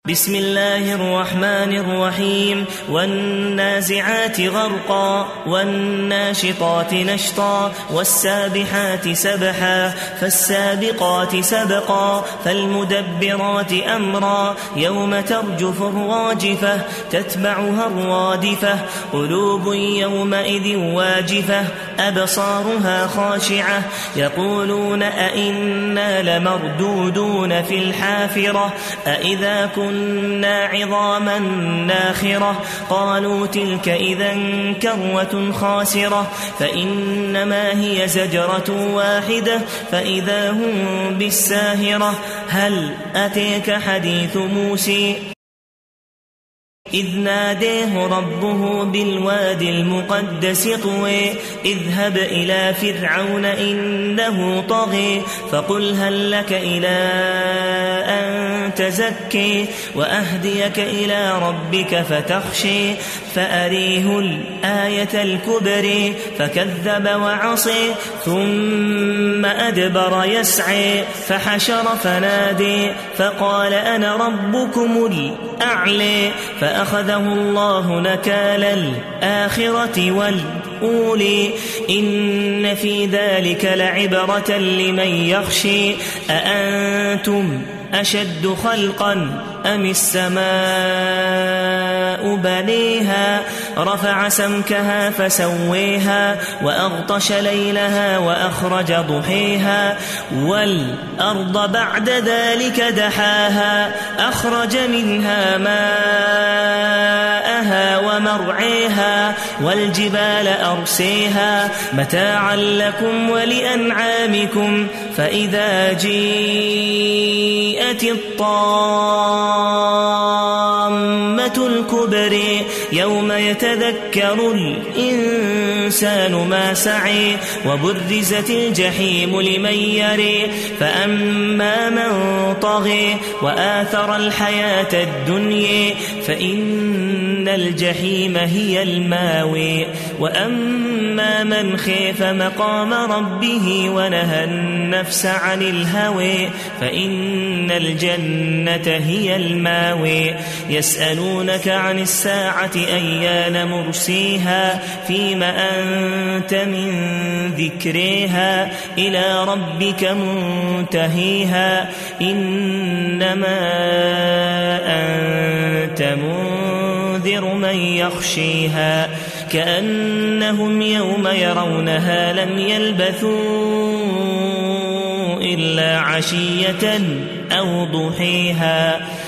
بسم الله الرحمن الرحيم والنازعات غرقا والناشطات نشطا والسابحات سبحا فالسابقات سبقا فالمدبرات أمرا يوم ترجف الراجفة تتبعها الرادفة قلوب يومئذ واجفة أبصارها خاشعة يقولون أئنا لمردودون في الحافرة أئذا كنا عظاما ناخرة قالوا تلك إذا كروة خاسرة فإنما هي زجرة واحدة فإذا هم بالساهرة هل أتيك حديث موسى إذ ناديه ربه بالوادي المقدس طوى اذهب إلى فرعون إنه طغى فقل هل لك إلى أن تزكي وأهديك إلى ربك فتخشي فأريه الآية الكبرى فكذب وعصي ثم أدبر يسعي فحشر فنادي فقال أنا ربكم الأعلى فأخذه الله نكال الآخرة والأولى إن في ذلك لعبرة لمن يخشي أأنتم أشد خلقا أم السماء بنيها رفع سمكها فسويها وأغطش ليلها وأخرج ضحيها والأرض بعد ذلك دحاها أخرج منها ماءها ومرعيها والجبال أرسيها متاعا لكم ولأنعامكم فإذا جيءت الطامة الكبرى يوم يتذكر الإنسان ما سعي وبرزت الجحيم لمن يري فأما من طغى وآثر الحياة الدنيا فإن الجحيم هي الماوي وأما من خيف مقام ربه ونهى النفس عن الهوى فإن الجنة هي الماوي يسألونك عن الساعة أيان مرسيها فيما أنت من ذكرها إلى ربك منتهيها إنما أنت منذر من يخشيها كأنهم يوم يرونها لم يلبثوا إلا عشية أو ضحيها